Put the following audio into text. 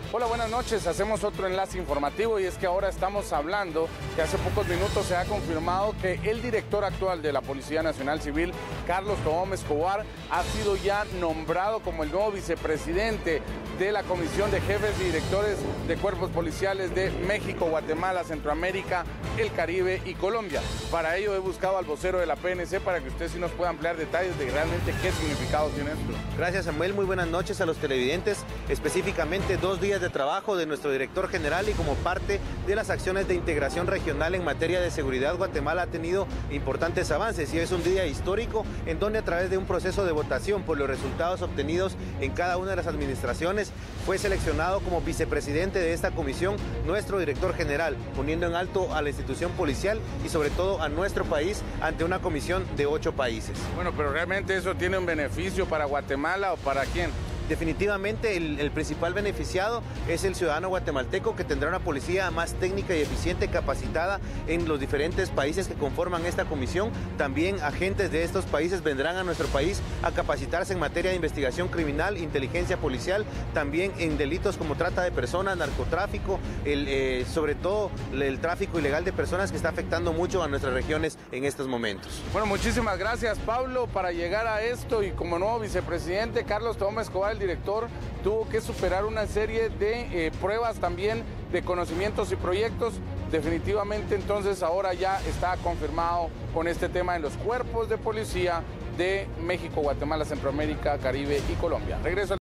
Hola, buenas noches. Hacemos otro enlace informativo y es que ahora estamos hablando que hace pocos minutos se ha confirmado que el director actual de la Policía Nacional Civil, Carlos Tobón Escobar, ha sido ya nombrado como el nuevo vicepresidente de la Comisión de Jefes y Directores de Cuerpos Policiales de México, Guatemala, Centroamérica, el Caribe y Colombia. Para ello he buscado al vocero de la PNC para que usted sí nos pueda ampliar detalles de realmente qué significado tiene esto. Gracias, Samuel. Muy buenas noches a los televidentes. Específicamente 2 días de trabajo de nuestro director general y como parte de las acciones de integración regional en materia de seguridad, Guatemala ha tenido importantes avances y es un día histórico en donde a través de un proceso de votación por los resultados obtenidos en cada una de las administraciones fue seleccionado como vicepresidente de esta comisión nuestro director general, poniendo en alto a la institución policial y sobre todo a nuestro país ante una comisión de 8 países. Bueno, pero realmente eso tiene un beneficio para Guatemala o para quién. Definitivamente el principal beneficiado es el ciudadano guatemalteco, que tendrá una policía más técnica y eficiente, capacitada en los diferentes países que conforman esta comisión. También agentes de estos países vendrán a nuestro país a capacitarse en materia de investigación criminal, inteligencia policial, también en delitos como trata de personas, narcotráfico, sobre todo el tráfico ilegal de personas, que está afectando mucho a nuestras regiones en estos momentos. Bueno, muchísimas gracias, Pablo. Para llegar a esto y como nuevo vicepresidente, Carlos Tobón Escobar, el director, tuvo que superar una serie de pruebas también de conocimientos y proyectos. Definitivamente entonces ahora ya está confirmado con este tema en los cuerpos de policía de México, Guatemala, Centroamérica, Caribe y Colombia. Regreso